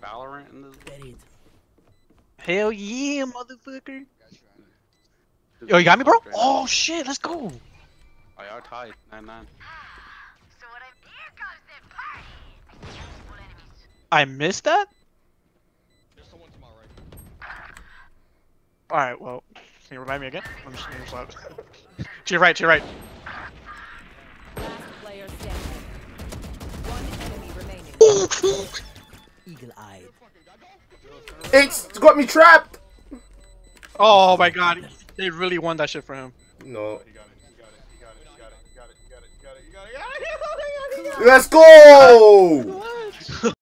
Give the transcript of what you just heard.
Valorant in this? Hell yeah, motherfucker. Yo, you got me, bro? Oh shit, let's go. I are tied, 9-9. I missed that? Alright, well, can you remind me again? I'm just gonna slap. To your right, to your right. Last player standing. One enemy remaining. Eagle-eyed. It's got me trapped! Oh my god, they really won that shit for him. No. He got it. He got it. He got it. He got it. He got it. He got it. He got it. He got it. He got it. He got it. Let's go!